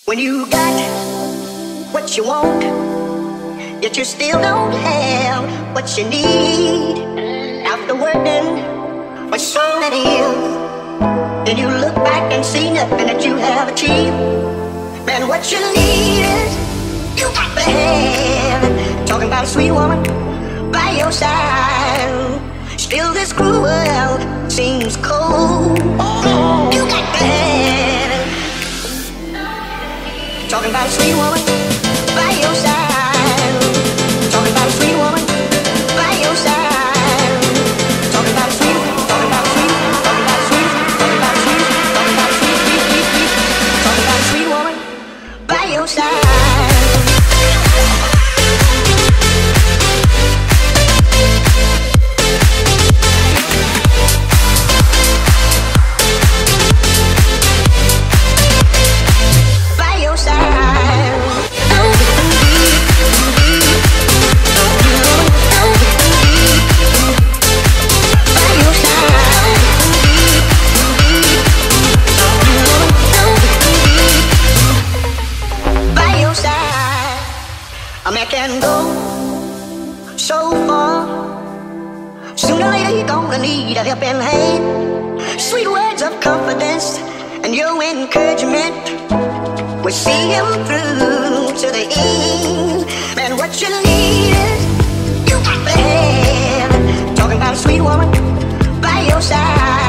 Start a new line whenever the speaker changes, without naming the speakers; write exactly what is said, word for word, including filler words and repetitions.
When you got what you want, yet you still don't have what you need. After working for so many years, then you look back and see nothing that you have achieved. Man, what you need is you got to have. Talking about a sweet woman by your side. Still this cruel world seems cold. Oh, you got to have. Talking about a sweet woman by your side. Talking about a sweet woman by your side. Talking about a sweet, talking about a sweet, talking about a sweet, talking about a sweet, talking about a sweet, sweet, sweet, sweet. Talking about a sweet woman by your side. A man can go so far. Sooner or later you're gonna need a helping hand. Sweet words of confidence and your encouragement will see him through to the end. Man, what you need is you got to have. Talking about a sweet woman by your side.